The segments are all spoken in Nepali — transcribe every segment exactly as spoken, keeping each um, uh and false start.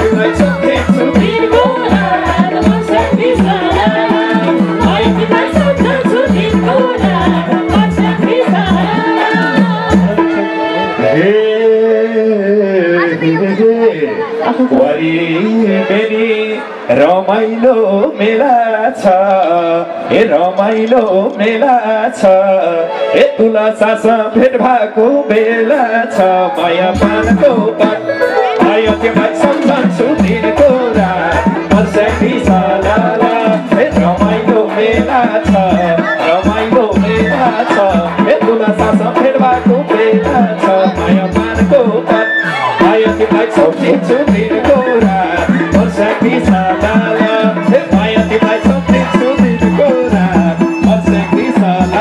तिमीलाई सम्झिन्छु दिनको रात म साथी सारा माया तिमीलाई सम्झन्छु दिनको रात म साथी सारा वरी बेनी रमाइलो मेला छ ए रमाइलो मेला छ ए तुला सास भेट भएको बेला छ माया पानको पात आयो तिमीलाई सम्झन्छु दिनको रात म साथी सारा ए रमाइलो मेला छ रमाइलो मेला छ ए तुला सास भेट भएको बेला छ माया पानको पात आयो तिमीलाई सम्झन्छु दिनको रात म साथी सारा ए माया तिमीलाई सम्झन्छु दिनको रात म साथी सारा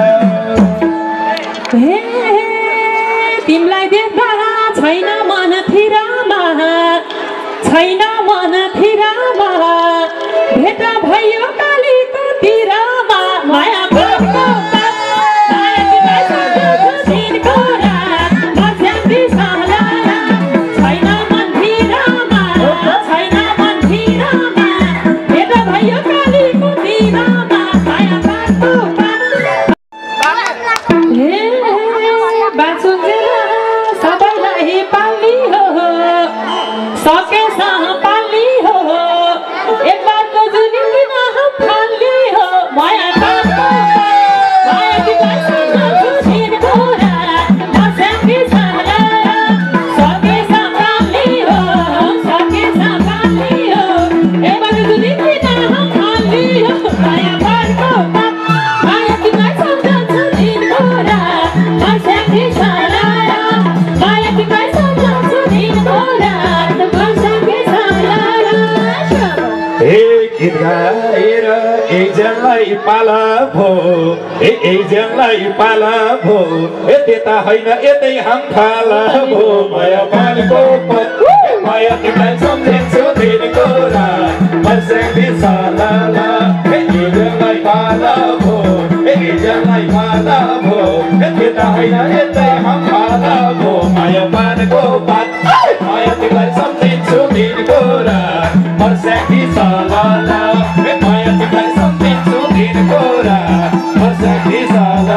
हे तिमीलाई देख्दा छैन मन फिरामा छैन मन फिरामा भेट भयो कालीको तिरमा माया भएको माया तिमीलाई सम्झन्छु दिनको रात म साथी सारा छैन मन फिरामा छैन मन फिरामा भेट भयो कालीको तिरमा माया भएको हे बाँचुन्जेल सबैलाई पाली हो सकेसम्म पाली हो एक बारको जुनी फाली हो माया पाएको माया तिमीलाई सम्झन्छु दिनको रात म साथी सारा सकेसम्म पाली हो सकेसम्म पाली हो एक बारको जुनी फाली हो माया पाएको माया तिमीलाई सम्झन्छु दिनको रात म साथी सारा माया तिमीलाई सम्झन्छु दिनको रात म साथी सारा ए गीत गाएर एकजनालाई पाला भो ए एकजनालाई पाला भो ए त्यता होइन यतै हाम फाला भो माया पानको पत माया तिमीलाई सम्झन्छु दिनको रात म साथी सारा ए एकजनालाई पाला भो ए एकजनालाई पाला भो ए त्यता होइन यतै हाम फाला भो माया पानको पत माया तिमीलाई सम्झन्छु दिनको रात म साथी सारा ए माया तिमीलाई सम्झन्छु दिनको रात म साथी सारा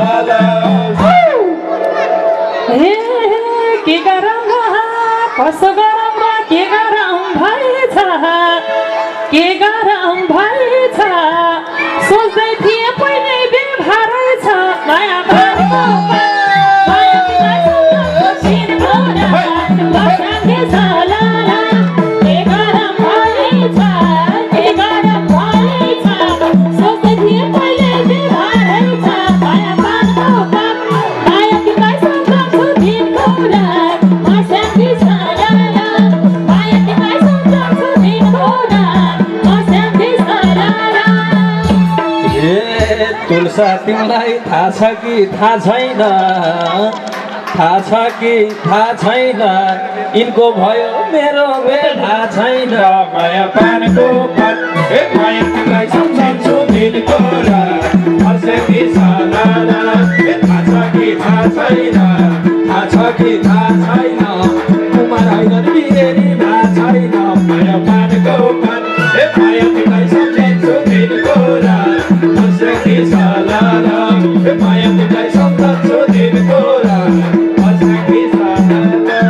हे के गरौँ कसो गरौँ के गरौँ भएछ के गरौँ भएछ सोच्दै थिएँ पहिल्यै व्यवहार रहेछ माया पाएको माया तिमीलाई सम्झन्छु दिनको रात म साथी सारा के गरौँ भएछ के गरौँ भएछ सोच्दै थिएँ पहिल्यै व्यवहार रहेछ माया पाएको माया तिमीलाई सम्झन्छु दिनको रात म साथी सारा माया तिमीलाई सम्झन्छु दिनको रात म साथी सारा ए तुलसा तिमीलाई थाहा छ कि थाहा छैन थाहा छ कि थाहा छैन यिनको भयो मेरो बेला छैन माया पानको पत ए माया तिमीलाई सम्झन्छु दिनको रात म साथी सारा ए थाहा छ कि थाहा छैन थाहा छ कि थाहा छैन कुमार होइन बिरेली भा छैन माया पानको पत ए माया तिमीलाई सम्झन्छु दिनको रात म साथी सारा ए माया तिमीलाई सम्झन्छु दिनको रात म साथी सारा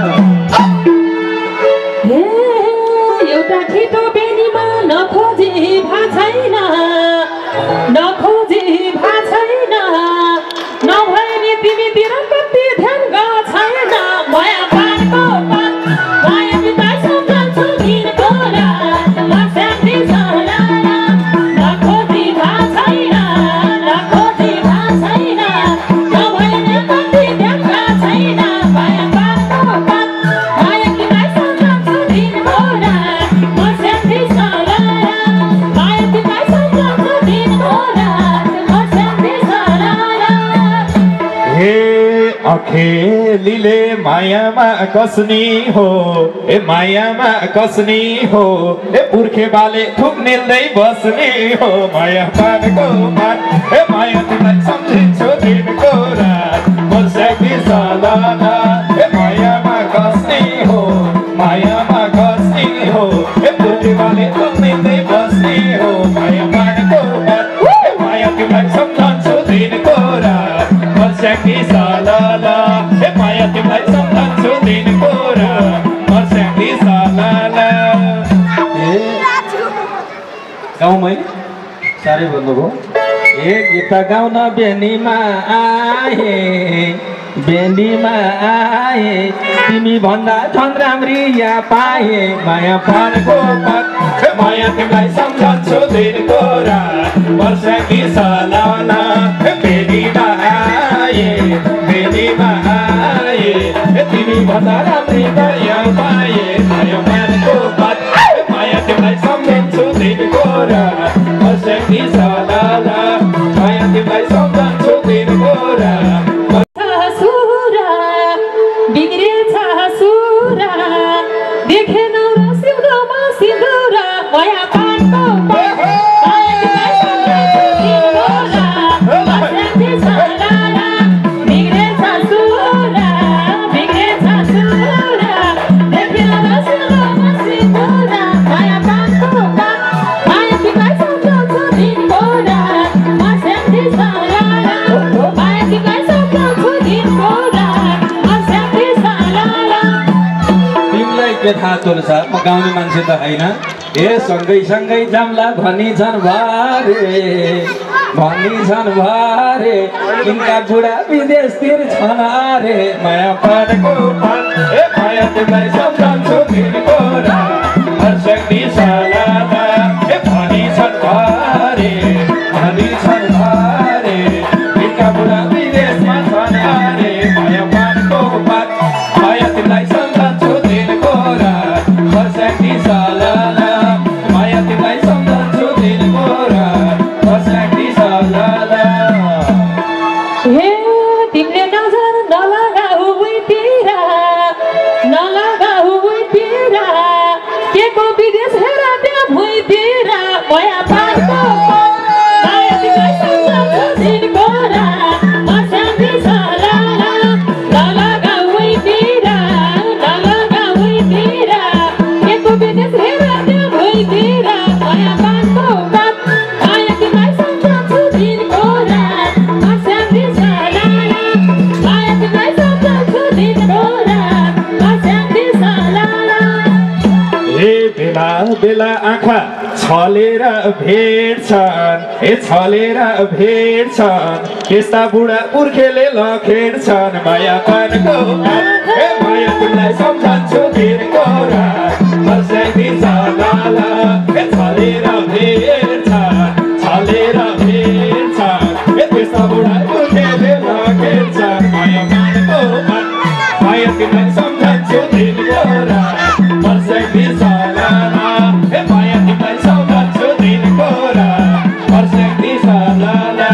हे एउटा ठिटो बेनीमा नखोजी भा छैन नखोजी भा छैन नभए नि तिमीतिर कति ध्यान गएको छैन माया पाएको माया तिमीलाई सम्झन्छु दिनको रात म साथी सारा नखोजी भा छैन नखोजी भा छैन नभए नि कति ध्यान गएको छैन माया पाएको माया तिमीलाई सम्झन्छु दिनको रात म साथी सारा माया तिमीलाई सम्झन्छु दिनको रात म साथी सारा हे अखेलीले मायामा कसनी हो ए मायामा कसनी हो ए पुर्खे बाले थुक निल्दै बस्ने हो माया पानको मान ए माया तिमीलाई सम्झिन्छु दिनको रात म साथी सारा ए मायामा कसनी हो मायामा कसनी हो तिमीले लम्बिँदै बस्ने हो माया पानको बात माया तिमीलाई सम्झन्छु दिनको रात मर्स्याङ्गी सालाला ए माया तिमीलाई सम्झन्छु दिनको रात मर्स्याङ्गी सालाला गाउँमै साह्रै भन्नुभयो ए गीत गाउन बेनीमा आए बेनीमा आए तिमी भन्दा झन् राम्री यहाँ पाए माया पानको बात माया तिमीलाई सम्झन्छु दिनको रात मर्स्याङ्गी सालाला बेनीमा आए बेनीमा आए तिमी भन्दा राम्री यहाँ पाए माया पानको बात माया तिमीलाई सम्झन्छु दिनको रात मर्स्याङ्गी सालाला माया तिमीलाई सम्झन्छु दिनको रात बिग्रेछ सुरा देखेन र सिउँदोमा सिन्दुरा माया पानको बिग्रेछ सुरा बिग्रेछ सुरा देखेन र सिउँदोमा सिन्दुरा माया पानको माया तिमीलाई सम्झन्छु दिनको रात मर्स्याङ्गी सालाला माया तिमीलाई सम्झन्छु दिनको रात मर्स्याङ्गी सालाला तिमीलाई के थाहा तुलसा म गाउने मान्छे त होइन ए सँगै सँगै जाम्ला भनी छन् भारे भनी छन् भारे यिनका बुढा विदेशतिर छन् अरे माया पानको बात ए माया तिमीलाई सम्झन्छु दिनको रात मर्स्याङ्गी सालाला ए भनी छन् भारे भनी छन् भारे यिनका बुढा विदेशमा छन् अरे माया पानको बात माया तिमीलाई सम्झन्छु दिनको रात मर्स्याङ्गी सालाला माया तिमीलाई सम्झन्छु दिनको रात मर्स्याङ्गी सालाला हे तिमीले नजर नलगाऊ उहीँतिर नलगाऊ उहीँतिर के को विदेश हेर त्यहाँ भुइँतिर माया पानको माया तिमीलाई सम्झन्छु दिनको रात मर्स्याङ्गी सालाला नलगाऊ उहीँतिर नलगाऊ उहीँतिर के को विदेश हेर त्यहाँ भुइँतिर माया पानको बात माया तिमीलाई सम्झन्छु दिनको रात मर्स्याङ्गी सालाला माया तिमीलाई सम्झन्छु दिनको रात मर्स्याङ्गी सालाला ए बेला बेला आँखा छलेर भेट्छन् ए छलेर भेट्छन् त्यस्ता बुढा पुर्खेले लखेड्छन् माया पानको बात ए माया तिमीलाई सम्झन्छु दिनको रात मर्स्याङ्गी सालाला ए छलेर भेट्छन् छलेर भेट्छन् ए त्यस्ता बुढा पुर्खेले लखेड्छन् माया पानको बात माया तिमीलाई सम्झन्छु दिनको रात मर्स्याङ्गी सालाला ए माया तिमीलाई सम्झन्छु दिनको रात मर्स्याङ्गी सालाला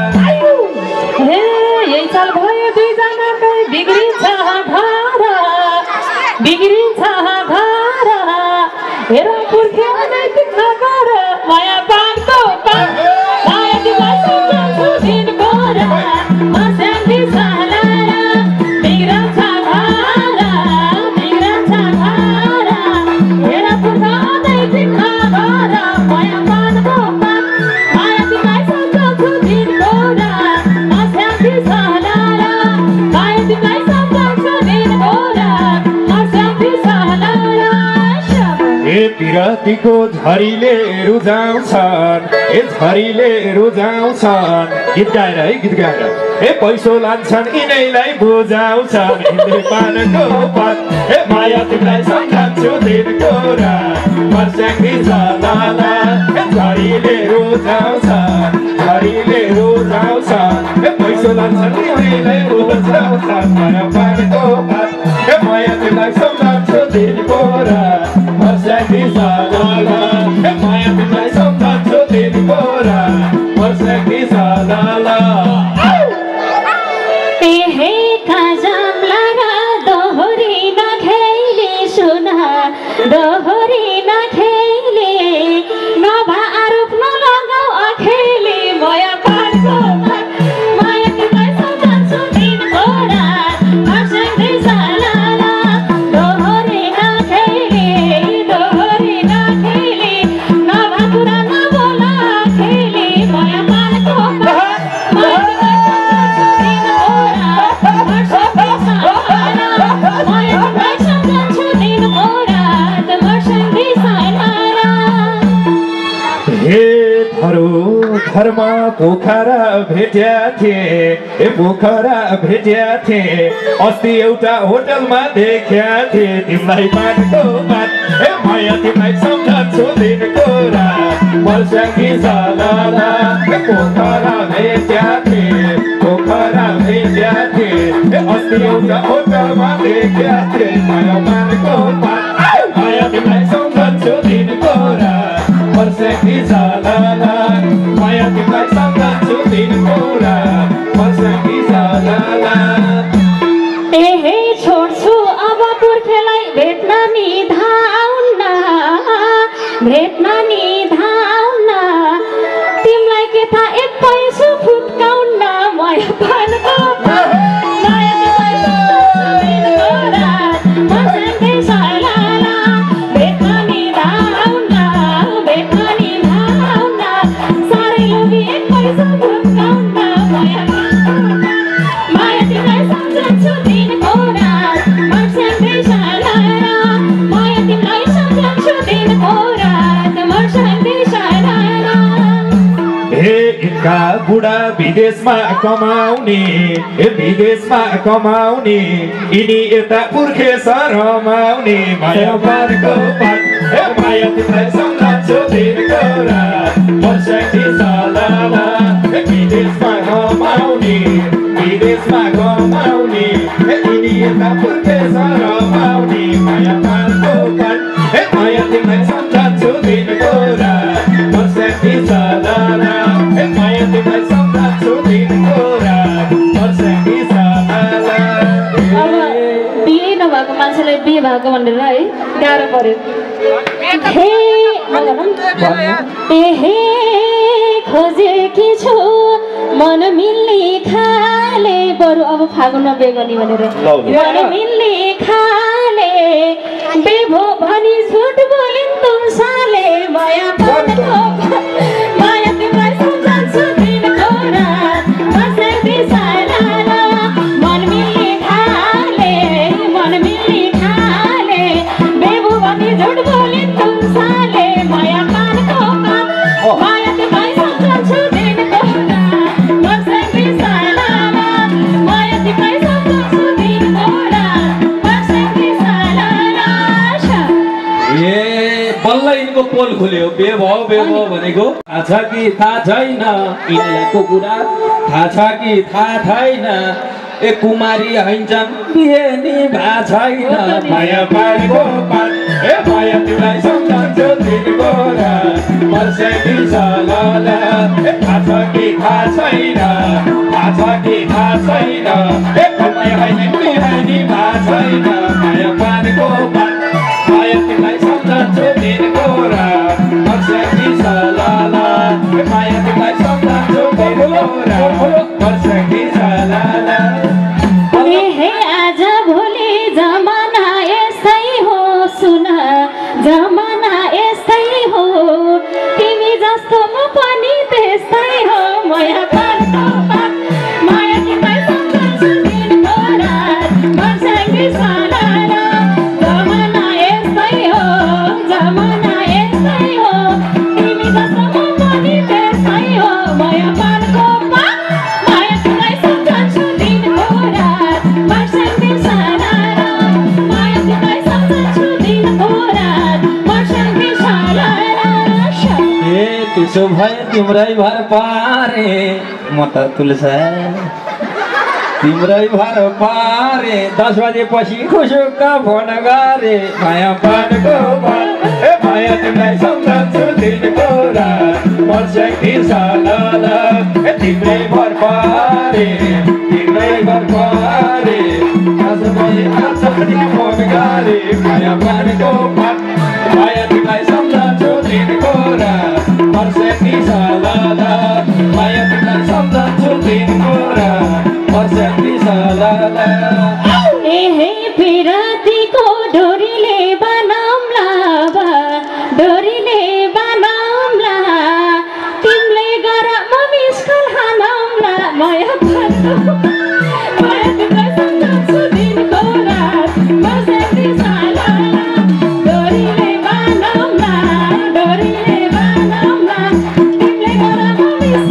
हे यही साल भयो दुईजनाकै बिग्रिन्छ घर बिग्रिन्छ घर हेर पुर्खे अनैतिक नगर माया पानको बात माया तिमीलाई सम्झन्छु दिनको रात मर्स्याङ्गी सालाला बिग्रन्छ घर बिग्रन्छ घर हेर पुर्खे अनैतिक नगर माया पानको बात माया तिमीलाई सम्झन्छु दिनको रात मर्स्याङ्गी सालाला माया तिमीलाई सम्झन्छु दिनको रात मर्स्याङ्गी सालाला ए पिरातीको झरीले रुझाउँछन् ए झरीले रुझाउँछन् गीत गाएर है गीत गाएर ए पैसो लान्छन् यिनैलाई बुझाउँछन् हिँड्ने पानको बात ए माया तिमीलाई सम्झन्छु दिनको रात मर्स्याङ्गी सालाला ए झरीले रुझाउँछन् झरीले रुझाउँछन् ए पैसो लान्छन् यिनैलाई बुझाउँछन् माया पानको बात ए माया तिमीलाई सम्झन्छु दिनको रात मर्स्याङ्गी सालाला ए माया तिमीलाई सम्झन्छु दिनको रात मर्स्याङ्गी सालाला हे काजमला दोहोरी नखेले सुना दोहोरी नखेले नभा आरोप नलगाऊ अखेले माया पानको माया तिमीलाई सम्झन्छु दिनको रात मर्स्याङ्गी सालाला दोहोरी नखेले घरमा पोखरा भेट्या थिए ए पोखरा भेट्या थिए अस्ति एउटा होटलमा देख्या थिए तिमीलाई पानीको बात ए माया तिमीलाई सम्झन्छु दिनको रात वर्षकी सालाला ए पोखरा भेट्या थिए पोखरा भेट्या थिए ए अस्ति एउटा होटलमा देख्या थिए माया पानीको बात माया तिमीलाई सम्झन्छु दिनको रात वर्षकी सालाला माया तिमीलाई सम्झन्छु दिनको रात वर्षकी सालाला ए हे छोड्छु अब पुर्खेलाई भेट्न नि धाउन भेट्न नि धाउन तिमीलाई के थाहा एक पैसो फुत्काउन माया पानको माया तिमीलाई सम्झन्छु दिनको रात वर्षकी सालाला भेट्न नि धाउन भेट्न नि धाउन साह्रै लोभी एक पैसो फुत्काउन माया माया तिमीलाई सम्झन्छु दिनको रात वर्षकी सालाला माया तिमीलाई सम्झन्छु दिनको रात वर्षकी सालाला ए इनका बुढा विदेशमा कमाउने ए विदेशमा कमाउने यिनी यता पुर्खे रमाउने माया पानको पात ए माया तिमीलाई सम्झन्छु दिनको रात वर्षकी सालाला ए विदेशमा कमाउने विदेशमा कमाउने ए यिनी यता पुर्खे रमाउने माया पानको पात ए माया तिमीलाई सम्झन्छु दिनको रात वर्षकी सालाला ए माया तिमीलाई सम्झन्छु दिनको रात वर्षकी सालाला अब बिहे नभएको मान्छेलाई बिहे भएको भनेर है गाह्रो पर्यो हे ए हे खोजेकी छु मन मिल्ने खाले बरु अब फागुनमा बिहे गर्ने भनेर मन मिल्ने खाले बेभो भनी झुट बोलिन् तुम साले माया पानको माया तिमीलाई सम्झन्छु दिनको रात वर्षकी सालाला मन मिल्ने खाले मन मिल्ने खाले बेभो भनी झुट बोलिन् तुम साले माया पानको माया तिमीलाई सम्झन्छु दिनको रात वर्षकी सालाला माया तिमीलाई सम्झन्छु दिनको रात वर्षकी सालाला ए बल्ल यिनको पोल खुल्यो बे भयो बे भयो भनेको थाहा छ कि थाहा छैन यिनीहरूको कुरा थाहा छ कि थाहा छैन ए कुमारी हैन्छन् बिहे नि भा छैन माया पानको पात ए माया तिमीलाई सम्झन्छु दिनको रात वर्षकी सालाला ए थाहा छ कि थाहा छैन थाहा छ कि थाहा छैन ए कुमारी हैन बिहे नि भा छैन माया पानको पात माया तिमीलाई सम्झन्छु दिनको रात वर्षकी सालाला ए माया तिमीलाई सम्झन्छु दिनको रात वर्षकी सालाला हे आज भोलि जमाना यस्तै हो सुन जमाना यस्तै हो तिमी जस्तो म पनि त्यस्तै हो माया पानको पात माया तिमीलाई सम्झन्छु दिनको रात वर्षकी सालाला जमाना यस्तै हो जमाना यस्तै हो तिमी जस्तो म पनि त्यस्तै हो माया पानको पात माया तिमीलाई सम्झन्छु दिनको रात वर्षकी सालाला माया तिमीलाई सम्झन्छु दिनको रात वर्षकी सालाला ए त्यसो भए तिम्रै भर पारे म त तुलसा तिम्रै भर पारे दस बजेपछि खुसुक्क फोन गरे माया पानको पात ए माया तिमीलाई सम्झन्छु दिनको रात वर्षकी सालाला ए तिम्रै भर पारे तिम्रै भर पारे आज मैले आज पनि फोन गरे माया पानको पात माया तिमीलाई सम्झन्छु दिनको रात वर्षकी सालाला माया तिमीलाई सम्झन्छु दिनको रात वर्षकी सालाला ए हे पिरातीको डोरीले बनाउँला बा डोरीले बनाउँला तिमीले गर म मिस्कल हानौँला माया पानको माया तिमीलाई सम्झन्छु दिनको रात वर्षकी सालाला डोरीले बनाउँला डोरीले बनाउँला तिमीले गर म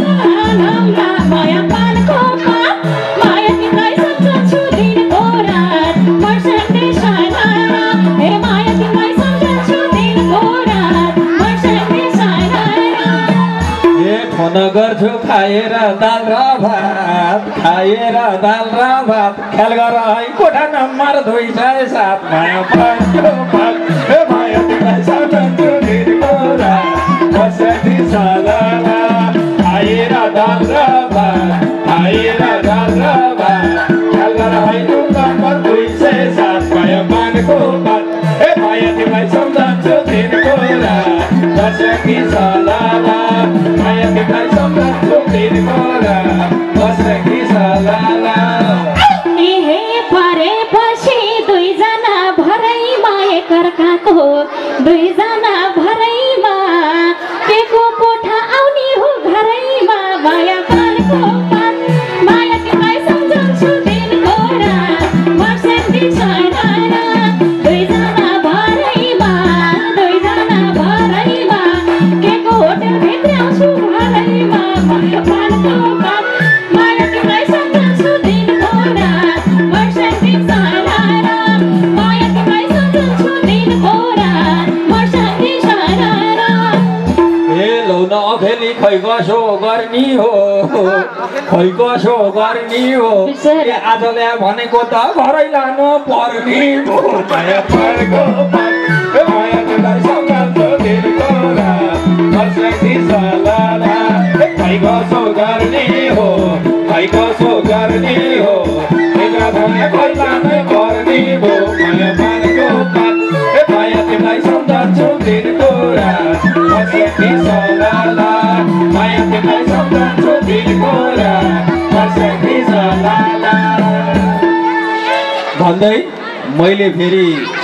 मन गर्छु खाएर दाल र भात खाएर दाल र भात ख्याल गर है कोठा नम्बर दुई सय सात माया पानको पात ए माया तिमीलाई सम्झन्छु दिनको रात बस्ती सलाला खाएर दाल र भात खाएर दाल र भात ख्याल गर है कोठा नम्बर दुई सय सात माया पानको पात ए माया तिमीलाई सम्झन्छु दिनको रात बस्ती सलाला माया तिमीलाई सम्झन्छु दिनको रात बस्ती सलाला हे परेपछि दुईजना भरैमा एकअर्काको दुईजना भरैमा केको कोठा आउने हो घरैमा माया पानको पात माया तिमीलाई सम्झन्छु दिनको रात बस्ती सलाला दुईजना भरैमा दुईजना भरैमा केको होटल भित्राउँछु घरैमा माया पानको पात माया तिमीलाई सम्झन्छु दिनको रात बस्ती सलाला माया तिमीलाई सम्झन्छु दिनको रात बस्ती सलाला ए लौ न अखेली खै कसो गर्ने हो खै कसो गर्ने हो ए आजले भनेको त घरै लानु पर्ने हो माया पानको पात ए माया तिमीलाई सम्झन्छु दिनको रात बस्ती सलाला ए खै कसो गर्ने हो खै कसो गर्ने हो एका भने घरै लानु पर्ने हो माया पानको पात ए माया तिमीलाई सम्झन्छु दिनको रात बस्ती सलाला माया तिमीलाई सम्झन्छु दिनको रात बस्ती सलाला भन्दै मैले फेरि